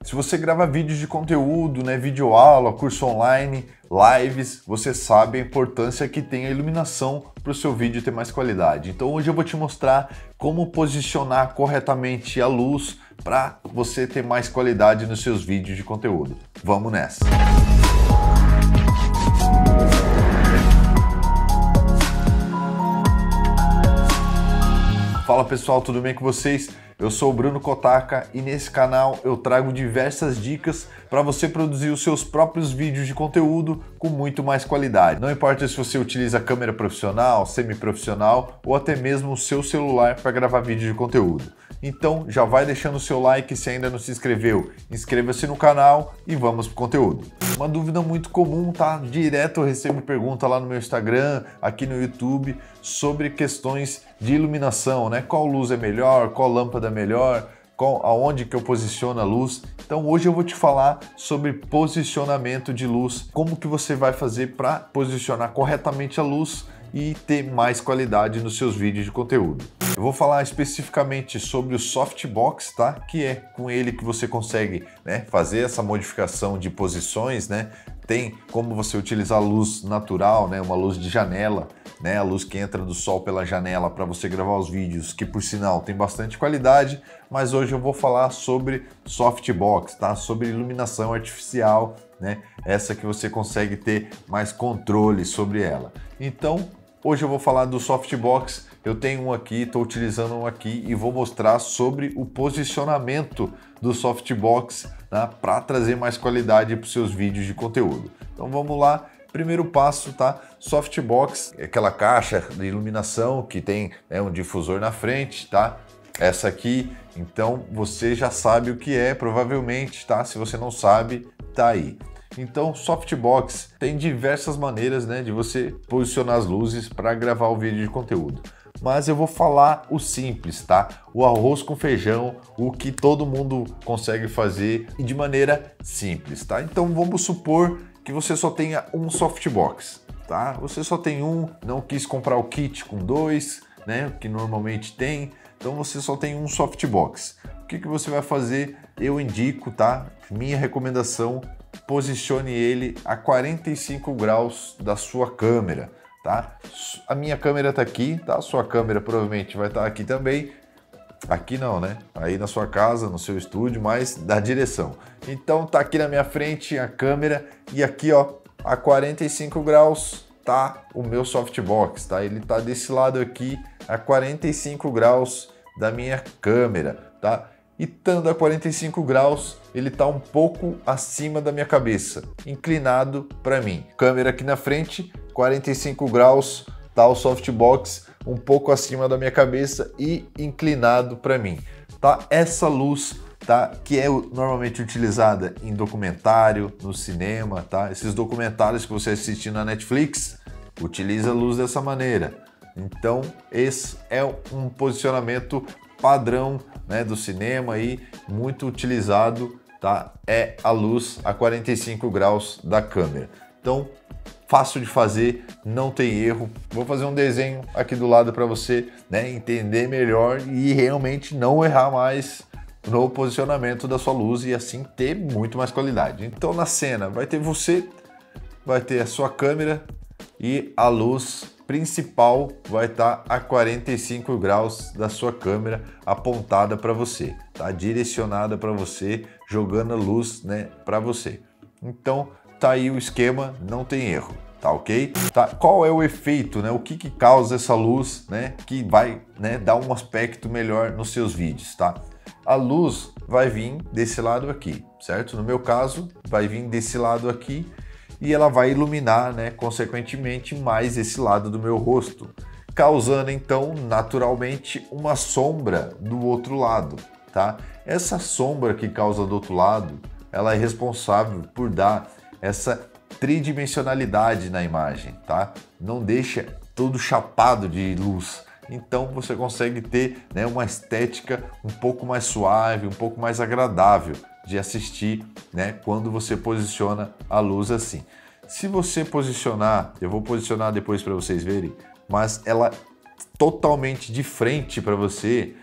Se você grava vídeos de conteúdo, né, videoaula, curso online, lives, você sabe a importância que tem a iluminação para o seu vídeo ter mais qualidade. Então hoje eu vou te mostrar como posicionar corretamente a luz para você ter mais qualidade nos seus vídeos de conteúdo. Vamos nessa! Fala pessoal, tudo bem com vocês? Eu sou o Bruno Kotaka e nesse canal eu trago diversas dicas para você produzir os seus próprios vídeos de conteúdo com muito mais qualidade. Não importa se você utiliza câmera profissional, semi-profissional ou até mesmo o seu celular para gravar vídeo de conteúdo. Então já vai deixando o seu like se ainda não se inscreveu, inscreva-se no canal e vamos para o conteúdo. Uma dúvida muito comum, tá? Direto eu recebo pergunta lá no meu Instagram, aqui no YouTube, sobre questões de iluminação, né? Qual luz é melhor, qual lâmpada é melhor, aonde que eu posiciono a luz. Então hoje eu vou te falar sobre posicionamento de luz, como que você vai fazer para posicionar corretamente a luz e ter mais qualidade nos seus vídeos de conteúdo. Eu vou falar especificamente sobre o softbox, tá? Que é com ele que você consegue, né, fazer essa modificação de posições, né? Tem como você utilizar a luz natural, né, uma luz de janela, né, a luz que entra do sol pela janela para você gravar os vídeos, que por sinal tem bastante qualidade, mas hoje eu vou falar sobre softbox, tá? Sobre iluminação artificial, né? Essa que você consegue ter mais controle sobre ela. Então, hoje eu vou falar do softbox. Eu tenho um aqui, estou utilizando um aqui e vou mostrar sobre o posicionamento do softbox, né, para trazer mais qualidade para os seus vídeos de conteúdo. Então vamos lá. Primeiro passo, tá? Softbox é aquela caixa de iluminação que tem, né, um difusor na frente, tá? Essa aqui, então você já sabe o que é, provavelmente, tá? Se você não sabe, tá aí. Então, softbox tem diversas maneiras, né, de você posicionar as luzes para gravar o vídeo de conteúdo. Mas eu vou falar o simples, tá? O arroz com feijão, o que todo mundo consegue fazer e de maneira simples, tá? Então vamos supor que você só tenha um softbox, tá? Você só tem um, não quis comprar o kit com dois, né? Que normalmente tem, então você só tem um softbox. O que você vai fazer? Eu indico, tá? Minha recomendação, posicione ele a 45 graus da sua câmera, tá? A minha câmera tá aqui, tá? A sua câmera provavelmente vai estar aqui também. Aqui não, né? Aí na sua casa, no seu estúdio, mas da direção. Então tá aqui na minha frente a câmera e aqui, ó, a 45 graus tá o meu softbox, tá? Ele tá desse lado aqui a 45 graus da minha câmera, tá? E estando a 45 graus, ele tá um pouco acima da minha cabeça, inclinado para mim. Câmera aqui na frente, 45 graus, tá o softbox um pouco acima da minha cabeça e inclinado para mim, tá? Essa luz, tá, que é normalmente utilizada em documentário, no cinema, tá? Esses documentários que você assiste na Netflix, utiliza a luz dessa maneira. Então, esse é um posicionamento padrão, né, do cinema aí, muito utilizado, tá? É a luz a 45 graus da câmera. Então, fácil de fazer, não tem erro. Vou fazer um desenho aqui do lado para você, né, entender melhor e realmente não errar mais no posicionamento da sua luz e assim ter muito mais qualidade. Então na cena vai ter você, vai ter a sua câmera e a luz principal vai estar a 45 graus da sua câmera apontada para você, tá? Direcionada para você, jogando a luz, né, para você. Então tá aí o esquema, não tem erro, tá ok? Tá? Qual é o efeito, né? O que causa essa luz, né? Que vai, né, dar um aspecto melhor nos seus vídeos, tá? A luz vai vir desse lado aqui, certo? No meu caso, vai vir desse lado aqui e ela vai iluminar, né, consequentemente, mais esse lado do meu rosto, causando então, naturalmente, uma sombra do outro lado, tá? Essa sombra que causa do outro lado, ela é responsável por dar essa tridimensionalidade na imagem, tá? Não deixa tudo chapado de luz. Então você consegue ter, né, uma estética um pouco mais suave, um pouco mais agradável de assistir, né, quando você posiciona a luz assim. Se você posicionar, eu vou posicionar depois para vocês verem, mas ela totalmente de frente para você,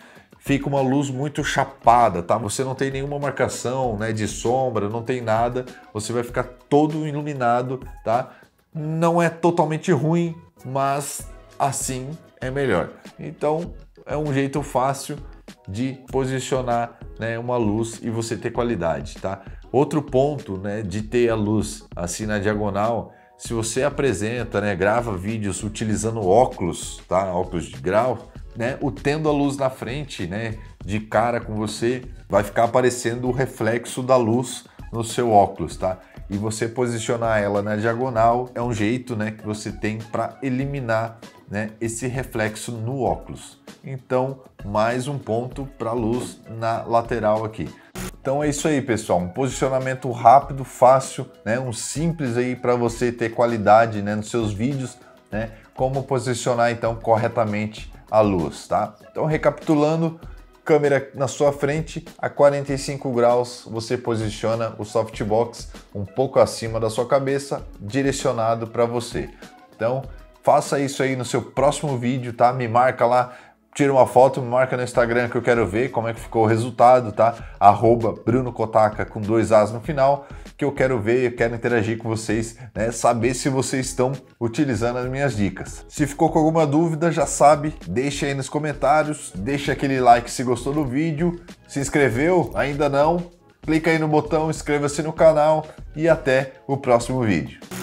fica uma luz muito chapada, tá? Você não tem nenhuma marcação, né, de sombra, não tem nada, você vai ficar todo iluminado, tá? Não é totalmente ruim, mas assim é melhor. Então é um jeito fácil de posicionar, né, uma luz e você ter qualidade, tá? Outro ponto, né, de ter a luz assim na diagonal, se você apresenta, né, grava vídeos utilizando óculos, tá? Óculos de grau, né, tendo a luz na frente, né, de cara com você, vai ficar aparecendo o reflexo da luz no seu óculos, tá? E você posicionar ela na diagonal é um jeito, né, que você tem para eliminar, né, esse reflexo no óculos. Então, mais um ponto para a luz na lateral aqui. Então é isso aí, pessoal, um posicionamento rápido, fácil, né, um simples aí para você ter qualidade, né, nos seus vídeos, né, como posicionar então corretamente a luz, tá? Então, recapitulando, câmera na sua frente, a 45 graus, você posiciona o softbox um pouco acima da sua cabeça, direcionado para você. Então, faça isso aí no seu próximo vídeo, tá? Me marca lá, tira uma foto, me marca no Instagram que eu quero ver como é que ficou o resultado, tá? @BrunoKotaka com 2 As no final, que eu quero ver, eu quero interagir com vocês, né? Saber se vocês estão utilizando as minhas dicas. Se ficou com alguma dúvida, já sabe, deixa aí nos comentários, deixa aquele like se gostou do vídeo, se inscreveu? Ainda não? Clica aí no botão, inscreva-se no canal e até o próximo vídeo.